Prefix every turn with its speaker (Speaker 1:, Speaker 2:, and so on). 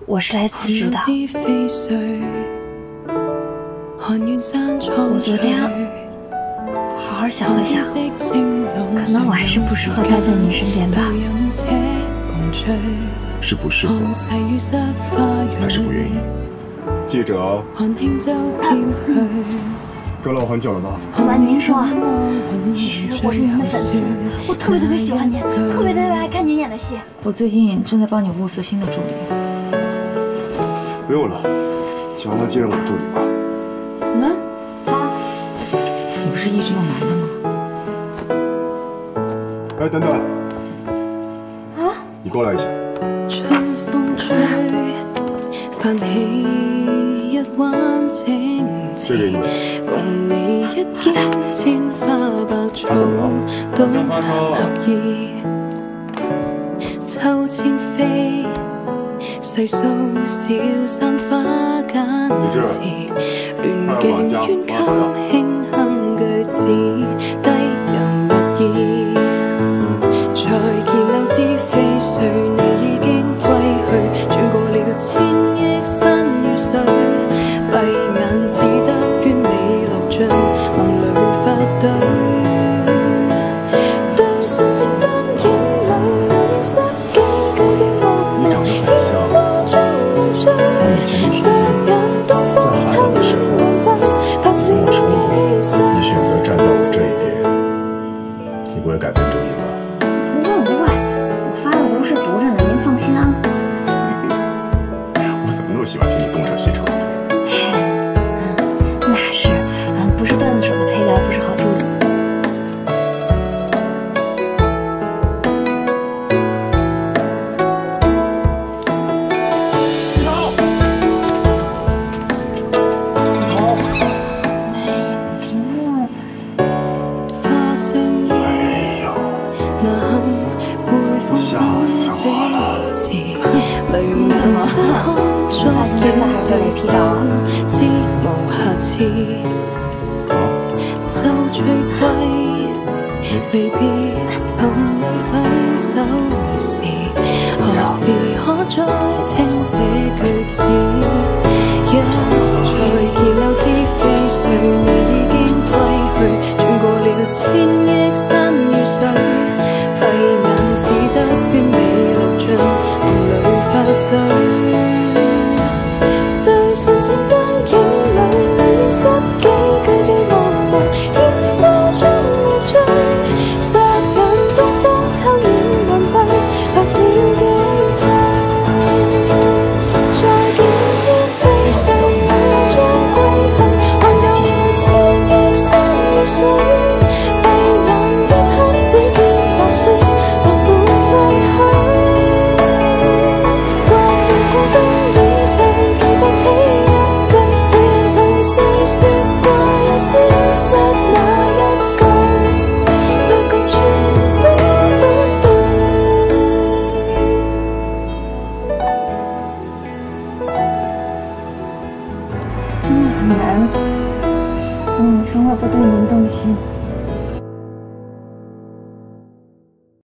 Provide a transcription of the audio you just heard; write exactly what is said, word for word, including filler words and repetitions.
Speaker 1: 我是来辞职的。我昨天好好想了想，可能我还是不适合待在您身边吧。
Speaker 2: 是不适合，还是不愿意？记者，该老很久了吧？
Speaker 1: 老板，您说，其实我是您的粉丝，我特别特别喜欢您，特别特别爱看您演的戏。
Speaker 3: 我最近正在帮你物色新的助理。
Speaker 2: 不用了，就让他接任我助理吧。
Speaker 1: 嗯，好。
Speaker 3: 你不是一直用男的
Speaker 2: 吗？哎，等等。
Speaker 1: 啊？
Speaker 2: 你过来一下。
Speaker 4: 春風吹，泛起一灣情詞，共你一肩千花百草都難合意。秋千飛，細數小山花間詞，亂鏡鸳給輕哼句子，低人蜜意。再見柳枝飛碎，你已經歸去，轉過了千億山與水，閉眼只得完美落盡，夢裏發對。對信聖燈影裏流連十幾句嘅夢夢，煙波中無罪，霎眼東方偷影夢奔，拍了幾歲。
Speaker 2: 你選擇站在我這一邊，你不會改變主意吧？
Speaker 1: 不會不會，我發的都是讀着呢，您放心啊。
Speaker 2: 我怎麼那麼喜歡聽你東扯西扯的？
Speaker 1: 那是，嗯，不是段子手的陪聊，不是好助理。
Speaker 2: 你好，你好。
Speaker 1: 哎，屏幕。
Speaker 2: 哎呦，嚇死我了！
Speaker 4: 雷鳴星空捉影對走，知無瑕疵。就最貴，離別憑你揮手時，何時可再聽這句子？一再見柳枝飛碎，你已經歸去，轉過了千億山與水，閉眼只得完美落盡，夢裏發對。對信聖燈影裏流連十幾句嘅夢夢，煙波中無罪，霎眼東方偷影幻閉，白了幾歲。再見天飛碎，我將歸去，看夠了千億山與水，閉眼一刻只見白雪落滿廢墟。刮了火燈影碎，記不起一句，誰人曾細說過要消失那一句，發覺全都不對。
Speaker 1: 真的很難，女生會不對您動心。